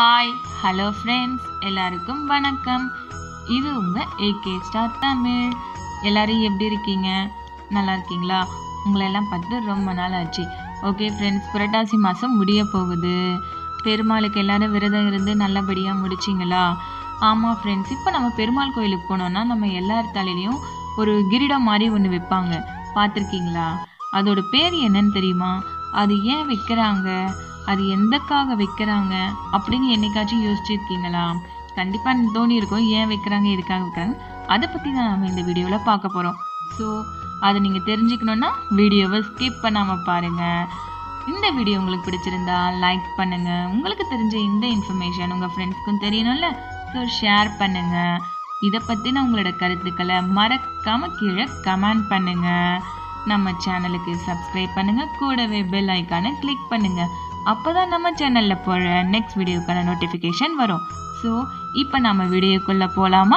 Hi hello friends, எல்லாருக்கும் வணக்கம். இது உங்கள் ஏகே ஸ்டார் தமிழ். எல்லோரும் எப்படி இருக்கீங்க? நல்லா இருக்கீங்களா? உங்களெல்லாம் பார்த்து ரொம்ப நாள் ஆச்சு. ஓகே ஃப்ரெண்ட்ஸ், புரட்டாசி மாதம் முடிய போகுது. பெருமாளுக்கு எல்லோரும் விரதம் இருந்து நல்லபடியாக முடிச்சிங்களா? ஆமாம் ஃப்ரெண்ட்ஸ், இப்போ நம்ம பெருமாள் கோயிலுக்கு போனோன்னா நம்ம எல்லார் தலையிலையும் ஒரு கிரீடம் மாதிரி ஒன்று வைப்பாங்க. பார்த்துருக்கீங்களா? அதோட பேர் என்னன்னு தெரியுமா? அது ஏன் வைக்கிறாங்க, அது எந்தக்காக வைக்கிறாங்க அப்படின்னு என்னைக்காச்சும் யோசிச்சிருக்கீங்களா? கண்டிப்பாக தோணி இருக்கும், ஏன் வைக்கிறாங்க, எதுக்காக வைக்கிறாங்க. அதை பற்றி தான் நம்ம இந்த வீடியோவில் பார்க்க போகிறோம். ஸோ அதை நீங்கள் தெரிஞ்சுக்கணுன்னா வீடியோவை ஸ்கிப் பண்ணாமல் பாருங்கள். இந்த வீடியோ உங்களுக்கு பிடிச்சிருந்தா லைக் பண்ணுங்கள். உங்களுக்கு தெரிஞ்ச இந்த இன்ஃபர்மேஷன் உங்கள் ஃப்ரெண்ட்ஸ்க்கும் தெரியணும்ல, ஸோ ஷேர் பண்ணுங்கள். இதை பற்றின உங்களோட கருத்துக்களை மறக்காமல் கீழே கமெண்ட் பண்ணுங்கள். நம்ம சேனலுக்கு சப்ஸ்கிரைப் பண்ணுங்கள், கூடவே பெல் ஐக்கானை கிளிக் பண்ணுங்கள். அப்போ தான் நம்ம சேனலில் போகிற நெக்ஸ்ட் வீடியோக்கான நோட்டிஃபிகேஷன் வரும். ஸோ இப்போ நம்ம வீடியோக்குள்ளே போகலாமா?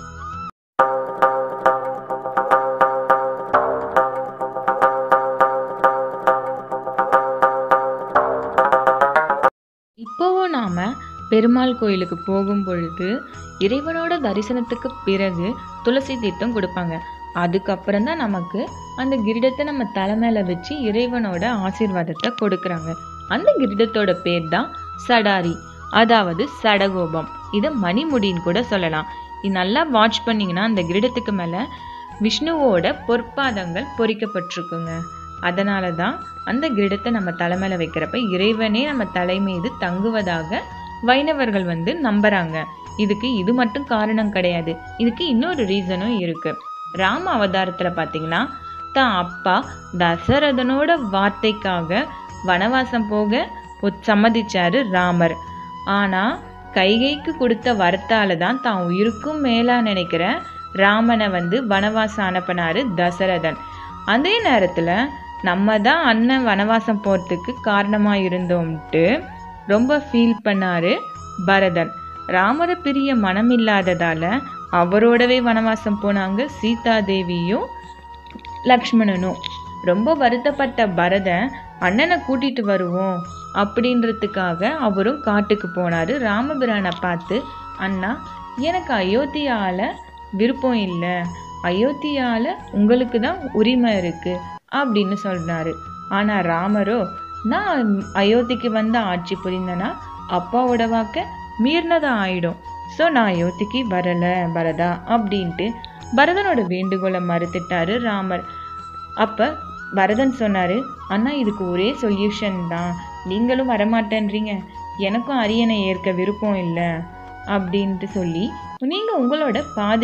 இப்போவும் நாம் பெருமாள் கோயிலுக்கு போகும் பொழுது இறைவனோட தரிசனத்துக்கு பிறகு துளசி தீர்த்தம் கொடுப்பாங்க. அதுக்கப்புறம் தான் நமக்கு அந்த கிரீடத்தை நம்ம தலை மேலே வச்சு இறைவனோட ஆசீர்வாதத்தை கொடுக்குறாங்க. அந்த கிரீடத்தோட பேர் தான் சடாரி, அதாவது சடகோபம். இதை மணிமுடின்னு கூட சொல்லலாம். இது நல்லா வாட்ச் பண்ணிங்கன்னா அந்த கிரீடத்துக்கு மேலே விஷ்ணுவோட பொற்பாதங்கள் பொறிக்கப்பட்டிருக்குங்க. அதனால தான் அந்த கிரீடத்தை நம்ம தலை மேலே வைக்கிறப்ப இறைவனே நம்ம தலை மீது தங்குவதாக வைணவர்கள் நம்புறாங்க. இதுக்கு இது மட்டும் காரணம் கிடையாது, இதுக்கு இன்னொரு ரீசனும் இருக்கு. ராம அவதாரத்தில் பார்த்தீங்கன்னா தான் அப்பா தசரதனோட வார்த்தைக்காக வனவாசம் போக சம்மதிச்சாரு ராமர். ஆனால் கைகைக்கு கொடுத்த வரத்தால தான் தான் உயிருக்கும் மேலா நினைக்கிற ராமனை வனவாசம் அனுப்பினாரு தசரதன். அதே நேரத்தில் நம்ம தான் அண்ணன் வனவாசம் போகிறதுக்கு காரணமாக இருந்தோம்ட்டு ரொம்ப ஃபீல் பண்ணாரு பரதன். ராமரை பிரிய மனம் இல்லாததால அவரோடவே வனவாசம் போனாங்க சீதா தேவியும் லக்ஷ்மணனும். ரொம்ப வருத்தப்பட்ட பரதன் அண்ணனை கூட்டிட்டு வருவோம் அப்படின்றதுக்காக அவரும் காட்டுக்கு போனாரு. ராமபிரானை பார்த்து, அண்ணா எனக்கு அயோத்தியால விருப்பம் இல்லை, அயோத்தியால உங்களுக்கு தான் உரிமை இருக்கு அப்படின்னு சொன்னாரு. ஆனா ராமரோ, நான் அயோத்திக்கு ஆட்சி புரிந்தனா அப்பாவோட வாக்க மீறினதா ஆயிடும், ஸோ நான் அயோத்திக்கு வரல பரதா அப்படின்ட்டு பரதனோட வேண்டுகோளை மறுத்துட்டாரு ராமர். அப்ப பரதன் சொன்னாரு, அண்ணா இதுக்கு ஒரே சொல்யூஷன் தான், நீங்களும் வரமாட்டேன்றீங்க, எனக்கும் அரியணை ஏற்க விருப்பம் இல்லை அப்படின்ட்டு சொல்லி நீங்கள் உங்களோட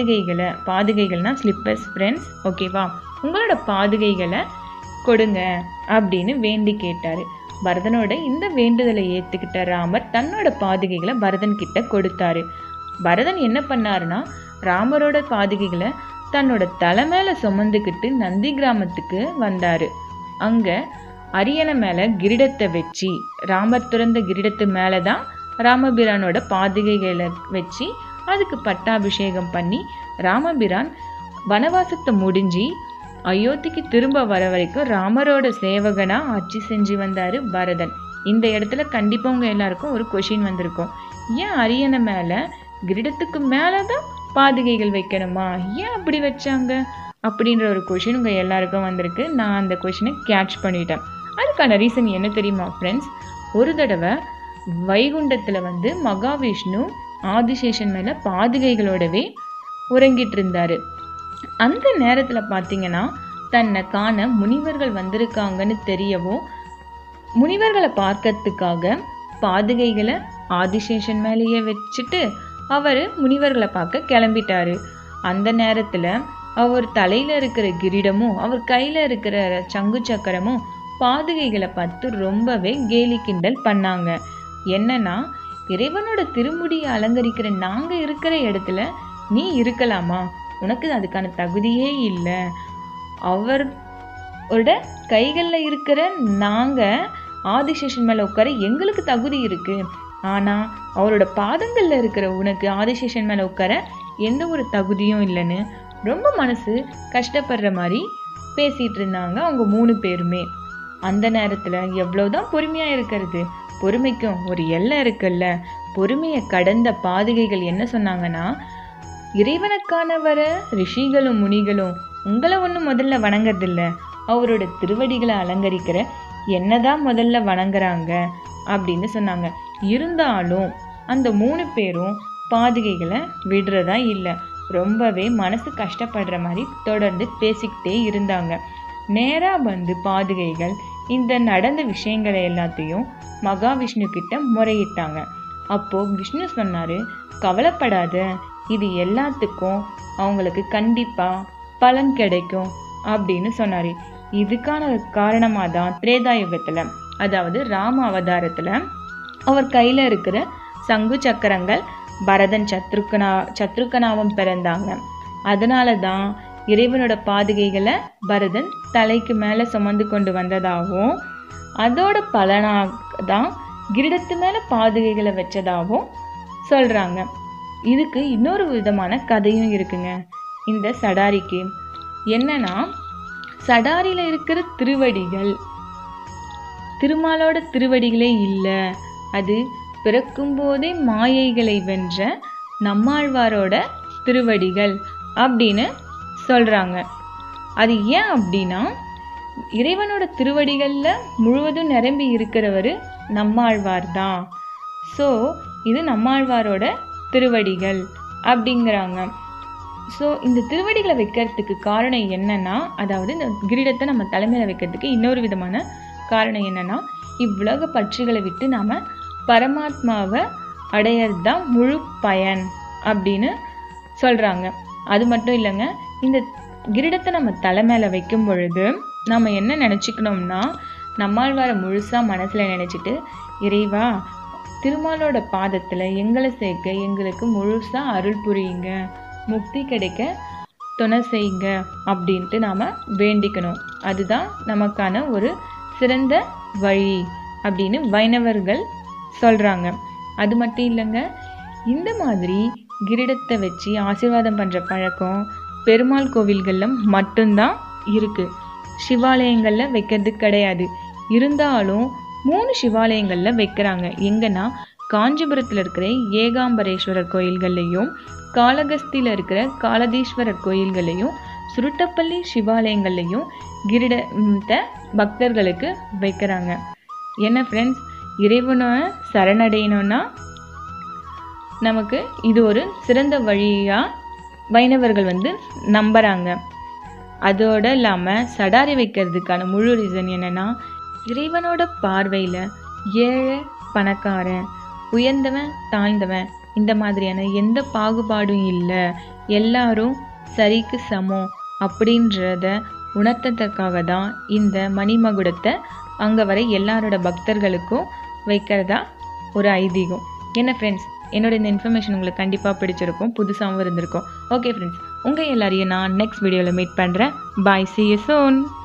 பாதுகைகள்னா ஸ்லிப்பர்ஸ் ஃப்ரெண்ட்ஸ், ஓகேவா, உங்களோட பாதுகைகளை கொடுங்க அப்படின்னு வேண்டி கேட்டாரு. பரதனோட இந்த வேண்டுதலை ஏற்றுக்கிட்ட ராமர் தன்னோட பாதுகைகளை பரதன் கிட்ட கொடுத்தாரு. பரதன் என்ன பண்ணாருன்னா, ராமரோட பாதுகைகளை தன்னோட தலை மேலே சுமந்துக்கிட்டு நந்தி கிராமத்துக்கு வந்தாரு. அங்க அரியணை மேலே கிரீடத்தை வச்சு, ராமர் துறந்த கிரீடத்து மேலே தான் ராமபிரானோட பாதுகைகளை வச்சு அதுக்கு பட்டாபிஷேகம் பண்ணி ராமபிரான் வனவாசத்தை முடிஞ்சு அயோத்திக்கு திரும்ப வர வரைக்கும் ராமரோட சேவகனா ஆட்சி செஞ்சு வந்தாரு பரதன். இந்த இடத்துல கண்டிப்பா உங்க எல்லாருக்கும் ஒரு கொஷின் வந்திருக்கும், ஏன் அரியணை மேல கிரீடத்துக்கு மேலதான் பாதுகைகள் வைக்கணுமா, ஏன் அப்படி வச்சாங்க அப்படின்ற ஒரு கொஷின் உங்க எல்லாருக்கும் வந்திருக்கு. நான் அந்த கொஷினை கேட்ச் பண்ணிட்டேன். அதுக்கான ரீசன் என்ன தெரியுமா ஃப்ரெண்ட்ஸ்? ஒரு தடவை வைகுண்டத்துல மகாவிஷ்ணு ஆதிசேஷன் மேல பாதுகைகளோடவே உறங்கிட்டு இருந்தாரு. அந்த நேரத்தில் பார்த்தீங்கன்னா தன்னை காண முனிவர்கள் வந்திருக்காங்கன்னு தெரியவும் முனிவர்களை பார்க்கறதுக்காக பாதுகைகளை ஆதிசேஷன் மேலேயே வச்சுட்டு அவர் முனிவர்களை பார்க்க கிளம்பிட்டாரு. அந்த நேரத்தில் அவர் தலையில் இருக்கிற கிரீடமும் அவர் கையில் இருக்கிற சங்கு சக்கரமும் பாதுகைகளை பார்த்து ரொம்பவே கேலி கிண்டல் பண்ணாங்க. என்னன்னா, இறைவனோட திருமுடியை அலங்கரிக்கிற நாங்கள் இருக்கிற இடத்துல நீ இருக்கலாமா, உனக்கு அதுக்கான தகுதியே இல்லை, அவரோட கைகளில் இருக்கிற நாங்கள் ஆதிசேஷன் மேலே உட்கார எங்களுக்கு தகுதி இருக்கு, ஆனால் அவரோட பாதங்களில் இருக்கிற உனக்கு ஆதிசேஷன் மேலே உட்கார எந்த ஒரு தகுதியும் இல்லைன்னு ரொம்ப மனசு கஷ்டப்படுற மாதிரி பேசிகிட்டு இருந்தாங்க அவங்க 3 பேருமே. அந்த நேரத்தில் எவ்வளோதான் பொறுமையாக இருக்கிறது, பொறுமைக்கும் ஒரு எல்லை இருக்குல்ல. பொறுமையை கடந்த பாதுகைகள் என்ன சொன்னாங்கன்னா, இறைவனுக்கான வர ரிஷிகளும் முனிகளும் உங்களை ஒன்றும் முதல்ல வணங்குறதில்ல, அவரோட திருவடிகளை அலங்கரிக்கிற என்னதான் முதல்ல வணங்குறாங்க அப்படின்னு சொன்னாங்க. இருந்தாலும் அந்த 3 பேரும் பாதுகைகளை விடுறதா இல்லை. ரொம்பவே மனசு கஷ்டப்படுற மாதிரி தொடர்ந்து பேசிக்கிட்டே இருந்தாங்க. நேராக வந்து பாதுகைகள் இந்த நடந்த விஷயங்களை எல்லாத்தையும் மகாவிஷ்ணு கிட்ட முறையிட்டாங்க. அப்போ விஷ்ணு சொன்னாரு, கவலைப்படாத, இது எல்லாத்துக்கும் அவங்களுக்கு கண்டிப்பா பலன் கிடைக்கும் அப்படின்னு சொன்னாரு. இதுக்கான காரணமாக தான் திரேதா யுகத்துல, அதாவது ராம அவதாரத்துல அவர் கையில இருக்கிற சங்கு சக்கரங்கள் பரதன் சத்ருக்கனாவும் பிறந்தாங்க. அதனால தான் இறைவனோட பாதுகைகளை பரதன் தலைக்கு மேலே சுமந்து கொண்டு வந்ததாகவும், அதோட பலனாக தான் கிரீடத்து மேலே பாதுகைகளை வச்சதாகவும் சொல்கிறாங்க. இதுக்கு இன்னொரு விதமான கதையும் இருக்குங்க. இந்த சடாரிக்கு என்னன்னா, சடாரியில் இருக்கிற திருவடிகள் திருமாலோட திருவடிகளே இல்லை, அது பிறக்கும்போதே மாயைகளை வென்ற நம்மாழ்வாரோட திருவடிகள் அப்படின்னு சொல்கிறாங்க. அது ஏன் அப்படின்னா, இறைவனோட திருவடிகளில் முழுவதும் நிரம்பி இருக்கிறவர் நம்மாழ்வார் தான். ஸோ இது நம்மாழ்வாரோட திருவடிகள் அப்படிங்கிறாங்க. ஸோ இந்த திருவடிகளை வைக்கிறதுக்கு காரணம் என்னன்னா, அதாவது இந்த கிரீடத்தை நம்ம தலைமையில் வைக்கிறதுக்கு இன்னொரு விதமான காரணம் என்னன்னா, இவ்வுலக பற்றுகளை விட்டு நாம் பரமாத்மாவை அடையிறது தான் முழு பயன் அப்படின்னு சொல்கிறாங்க. அது மட்டும் இல்லைங்க, இந்த கிரீடத்தை நம்ம தலை மேலே வைக்கும் பொழுது நம்ம என்ன நினச்சிக்கணும்னா, நம்மாழ்வாரை முழுசாக மனசில் நினச்சிட்டு, இறைவா திருமாலோட பாதத்தில் எங்களை சேர்க்க எங்களுக்கு முழுசாக அருள் புரியுங்க, முக்தி கிடைக்க துணை செய்யுங்க அப்படின்ட்டு நாம் வேண்டிக்கணும். அதுதான் நமக்கான ஒரு சிறந்த வழி அப்படின்னு வைணவர்கள் சொல்கிறாங்க. அது மட்டும் இல்லைங்க, இந்த மாதிரி கிரீடத்தை வச்சு ஆசீர்வாதம் பண்ணுற பழக்கம் பெருமாள் கோவில்களில் மட்டும்தான் இருக்குது. சிவாலயங்களில் வைக்கிறது கிடையாது. இருந்தாலும் 3 சிவாலயங்களில் வைக்கிறாங்க. எங்கன்னா, காஞ்சிபுரத்தில் இருக்கிற ஏகாம்பரேஸ்வரர் கோயில்கள்லையும், காளகஸ்தியில் இருக்கிற காலதீஸ்வரர் கோயில்கள்லையும், சுருட்டப்பள்ளி சிவாலயங்கள்லையும் கிரீடத்தை பக்தர்களுக்கு வைக்கிறாங்க. என்ன ஃப்ரெண்ட்ஸ், இறைவனை சரணடையணும்னா நமக்கு இது ஒரு சிறந்த வழியாக வைணவர்கள் நம்புகிறாங்க. அதோடு இல்லாமல் சடாரி வைக்கிறதுக்கான முழு ரீசன் என்னென்னா, இறைவனோட பார்வையில் ஏழை பணக்காரன், உயர்ந்தவன் தாழ்ந்தவன் இந்த மாதிரியான எந்த பாகுபாடும் இல்லை, எல்லாரும் சரிக்கு சமம் அப்படின்றத உணர்த்ததுக்காக தான் இந்த மணிமகுடத்தை அங்கே வர எல்லாரோட பக்தர்களுக்கும் வைக்கிறதா ஒரு ஐதீகம். என்ன ஃப்ரெண்ட்ஸ், என்னோட இந்த இன்ஃபர்மேஷன் உங்களுக்கு கண்டிப்பாக பிடிச்சிருக்கும், புதுசாகவும் இருந்திருக்கும். ஓகே ஃப்ரெண்ட்ஸ், உங்கள் எல்லாரையும் நான் நெக்ஸ்ட் வீடியோவில் மீட் பண்ணுறேன். பாய், see you soon.